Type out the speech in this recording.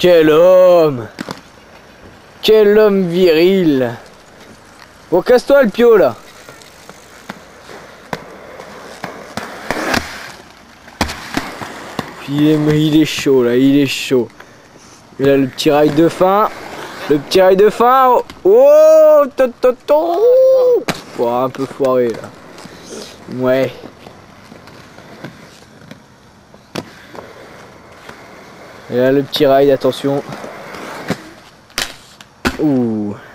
Quel homme! Quel homme viril! Bon, casse-toi le pio là! Puis il est chaud là, il est chaud. Et là le petit rail de fin. Le petit rail de fin. Oh, oh, un peu foiré là. Ouais. Et là le petit rail, attention. Ouh.